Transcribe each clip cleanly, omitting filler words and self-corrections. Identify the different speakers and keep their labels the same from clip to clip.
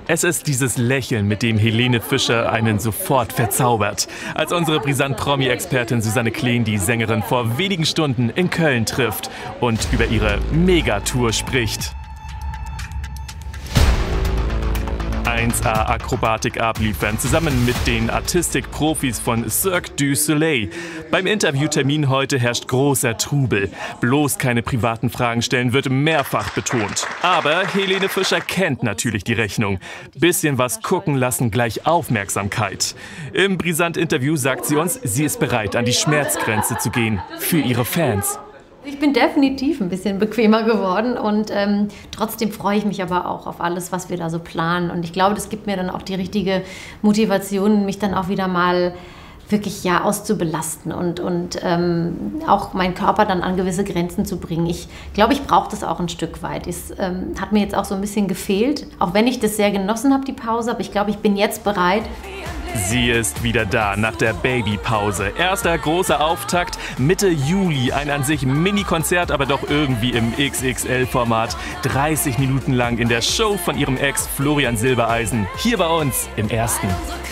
Speaker 1: Es ist dieses Lächeln, mit dem Helene Fischer einen sofort verzaubert. Als unsere brisant Promi-Expertin Susanne Kleen die Sängerin vor wenigen Stunden in Köln trifft und über ihre Megatour spricht. 1A-Akrobatik abliefern, zusammen mit den Artistik-Profis von Cirque du Soleil. Beim Interviewtermin heute herrscht großer Trubel. Bloß keine privaten Fragen stellen wird mehrfach betont. Aber Helene Fischer kennt natürlich die Rechnung. Bisschen was gucken lassen, gleich Aufmerksamkeit. Im Brisant-Interview sagt sie uns, sie ist bereit, an die Schmerzgrenze zu gehen. Für ihre Fans.
Speaker 2: Ich bin definitiv ein bisschen bequemer geworden und trotzdem freue ich mich aber auch auf alles, was wir da so planen. Und ich glaube, das gibt mir dann auch die richtige Motivation, mich dann auch wieder mal wirklich auszubelasten und auch meinen Körper dann an gewisse Grenzen zu bringen. Ich glaube, ich brauche das auch ein Stück weit. Es hat mir jetzt auch so ein bisschen gefehlt, auch wenn ich das sehr genossen habe, die Pause. Aber ich glaube, ich bin jetzt bereit.
Speaker 1: Sie ist wieder da nach der Babypause. Erster großer Auftakt Mitte Juli. Ein an sich Mini-Konzert, aber doch irgendwie im XXL-Format. 30 Minuten lang in der Show von ihrem Ex Florian Silbereisen. Hier bei uns im Ersten.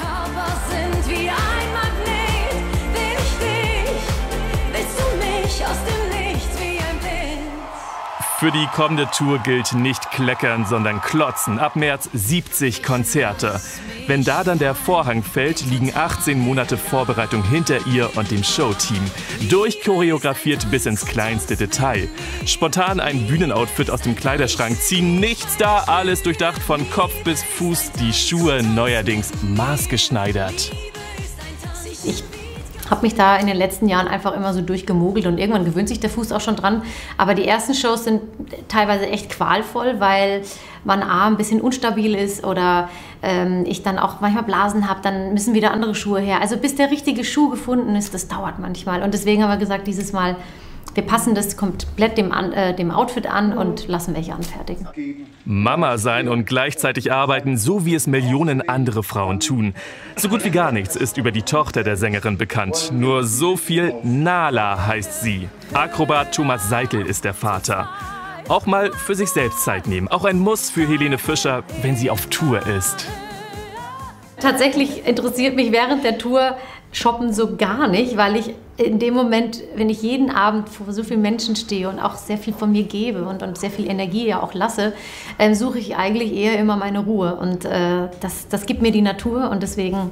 Speaker 1: Für die kommende Tour gilt nicht kleckern, sondern klotzen. Ab März 70 Konzerte. Wenn da dann der Vorhang fällt, liegen 18 Monate Vorbereitung hinter ihr und dem Showteam. Durchchoreografiert bis ins kleinste Detail. Spontan ein Bühnenoutfit aus dem Kleiderschrank ziehen, nichts da, alles durchdacht von Kopf bis Fuß, die Schuhe neuerdings maßgeschneidert.
Speaker 2: Ich habe mich da in den letzten Jahren einfach immer so durchgemogelt und irgendwann gewöhnt sich der Fuß auch schon dran. Aber die ersten Shows sind teilweise echt qualvoll, weil man ein bisschen unstabil ist oder ich dann auch manchmal Blasen habe, dann müssen wieder andere Schuhe her. Also bis der richtige Schuh gefunden ist, das dauert manchmal. Und deswegen haben wir gesagt, dieses Mal, wir passen das komplett dem Outfit an und lassen welche anfertigen.
Speaker 1: Mama sein und gleichzeitig arbeiten, so wie es Millionen andere Frauen tun. So gut wie gar nichts ist über die Tochter der Sängerin bekannt. Nur so viel: Nala heißt sie. Akrobat Thomas Seidel ist der Vater. Auch mal für sich selbst Zeit nehmen. Auch ein Muss für Helene Fischer, wenn sie auf Tour ist.
Speaker 2: Tatsächlich interessiert mich während der Tour Shoppen so gar nicht, weil ich in dem Moment, wenn ich jeden Abend vor so vielen Menschen stehe und auch sehr viel von mir gebe und sehr viel Energie auch lasse, suche ich eigentlich eher immer meine Ruhe. Und das gibt mir die Natur und deswegen,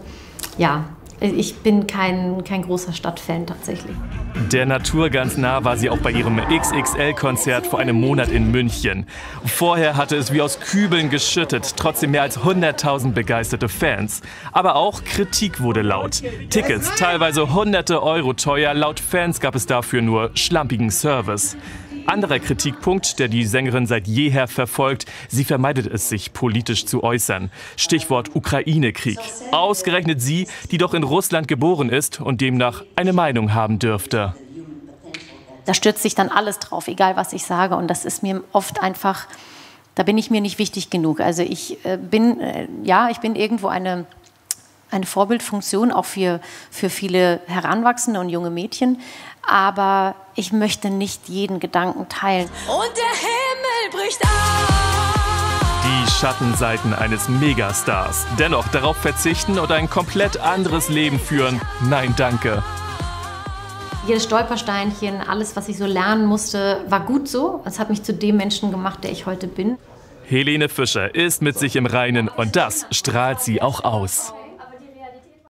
Speaker 2: ich bin kein großer Stadtfan tatsächlich.
Speaker 1: Der Natur ganz nah war sie auch bei ihrem XXL-Konzert vor einem Monat in München. Vorher hatte es wie aus Kübeln geschüttet, trotzdem mehr als 100.000 begeisterte Fans. Aber auch Kritik wurde laut. Tickets teilweise hunderte Euro teuer, laut Fans gab es dafür nur schlampigen Service. Anderer Kritikpunkt, der die Sängerin seit jeher verfolgt: sie vermeidet es, sich politisch zu äußern. Stichwort Ukraine-Krieg. Ausgerechnet sie, die doch in Russland geboren ist und demnach eine Meinung haben dürfte.
Speaker 2: Da stürzt sich dann alles drauf, egal was ich sage. Und das ist mir oft einfach, da bin ich mir nicht wichtig genug. Also ich bin irgendwo eine Vorbildfunktion, auch für viele Heranwachsende und junge Mädchen. Aber ich möchte nicht jeden Gedanken teilen.
Speaker 3: Und der Himmel bricht auf.
Speaker 1: Die Schattenseiten eines Megastars. Dennoch darauf verzichten und ein komplett anderes Leben führen? Nein, danke.
Speaker 2: Jedes Stolpersteinchen, alles, was ich so lernen musste, war gut so. Es hat mich zu dem Menschen gemacht, der ich heute bin.
Speaker 1: Helene Fischer ist mit sich im Reinen und das strahlt sie auch aus.